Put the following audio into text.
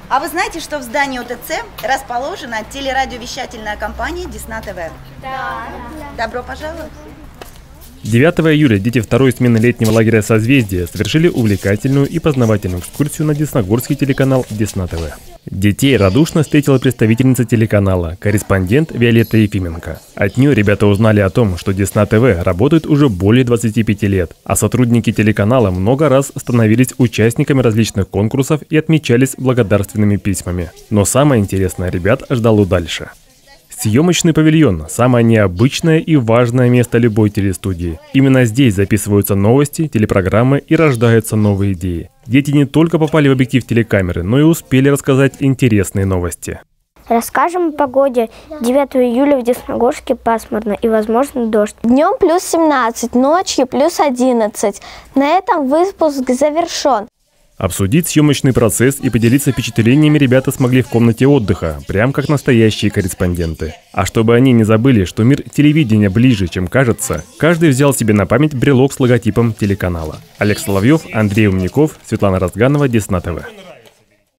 А вы знаете, что в здании УТЦ расположена телерадиовещательная компания Десна ТВ? Да. Добро пожаловать. 9 июля дети второй смены летнего лагеря «Созвездие» совершили увлекательную и познавательную экскурсию на десногорский телеканал Десна ТВ. Детей радушно встретила представительница телеканала, корреспондент Виолетта Ефименко. От нее ребята узнали о том, что Десна ТВ работает уже более 25 лет, а сотрудники телеканала много раз становились участниками различных конкурсов и отмечались благодарственными письмами. Но самое интересное ребят ждало дальше. Съемочный павильон – самое необычное и важное место любой телестудии. Именно здесь записываются новости, телепрограммы и рождаются новые идеи. Дети не только попали в объектив телекамеры, но и успели рассказать интересные новости. Расскажем о погоде. 9 июля в Десногорске пасмурно и возможно дождь. Днем плюс 17, ночью плюс 11. На этом выпуск завершен. Обсудить съемочный процесс и поделиться впечатлениями ребята смогли в комнате отдыха, прям как настоящие корреспонденты. А чтобы они не забыли, что мир телевидения ближе, чем кажется, каждый взял себе на память брелок с логотипом телеканала. Олег Соловьев, Андрей Умников, Светлана Разганова, Десна ТВ.